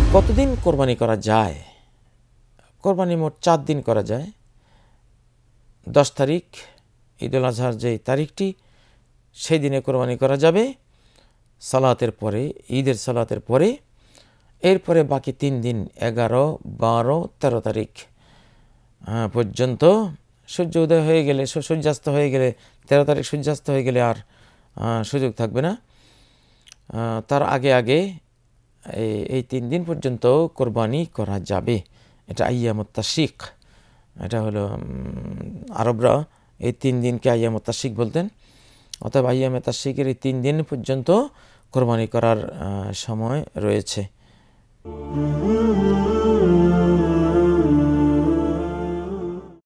কতদিন কোরবানি করা যায়? কোরবানি মোট 4 দিন করা যায়। 10 তারিখ ঈদুল আজহার যে তারিখটি, সেই দিনে কোরবানি করা যাবে সালাতের পরে, ঈদের সালাতের পরে। এরপরে বাকি 3 দিন 11, 12, 13 তারিখ পর্যন্ত সূর্য উদয় হয়ে গেলে, সূর্যাস্ত হয়ে গেলে, 13 তারিখ সূর্যাস্ত হয়ে গেলে আর সুযোগ থাকবে না। তার আগে আগে এই 3 দিন পর্যন্ত কোরবানি করা যাবে। এটা আইয়ামুত তাশরিক। এটা হলো আরবরা এই 3 দিনকে আইয়ামুত তাশরিক বলতেন। অতএব আইয়ামে তাশরিকের এই 3 দিন পর্যন্ত কোরবানি করার সময় রয়েছে।